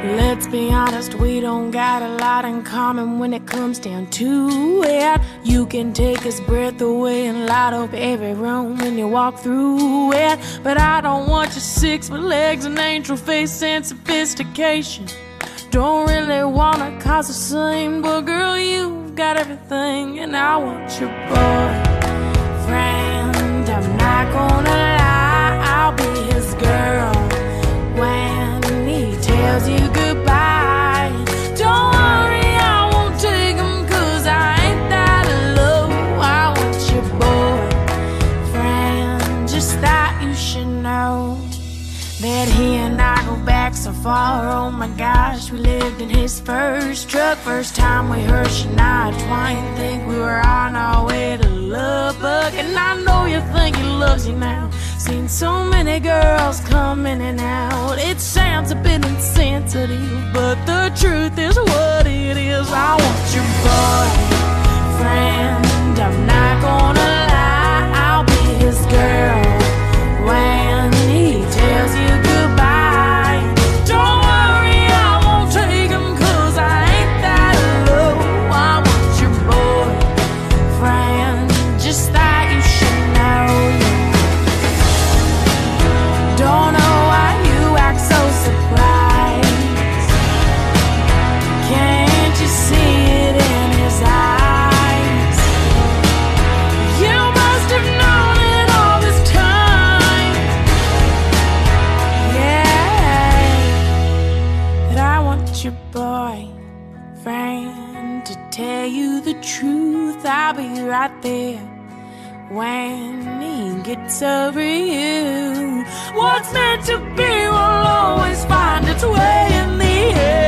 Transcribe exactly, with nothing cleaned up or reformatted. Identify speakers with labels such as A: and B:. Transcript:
A: Let's be honest, we don't got a lot in common when it comes down to it. You can take his breath away and light up every room when you walk through it. But I don't want your six foot legs and angel face and sophistication. Don't really wanna cause a scene, but girl, you've got everything. And I want your boyfriend, I'm not gonna lie, I'll be his girl when he tells you goodbye. Don't worry, I won't take him, cause I ain't that low. I want your boyfriend, just that you should know that he and I go back so far. Oh my gosh, we lived in his first truck. First time we heard Shania Twain, think we were on our way to Lubbock. And I know you think he loves you now, seen so many girls come in and out. It sounds a bit insensitive, but the truth is what it is. I want your boyfriend, I'm not gonna lie, I'll be his girl when he tells you goodbye. Don't worry, I won't take him, cause I ain't that low. I want your boyfriend, just that you should know. Don't know why you act so surprised. Can't you see it in his eyes? You must have known it all this time. Yeah, that I want your boyfriend to tell you the truth. I'll be right there when he gets over you. What's meant to be will always find its way in the end.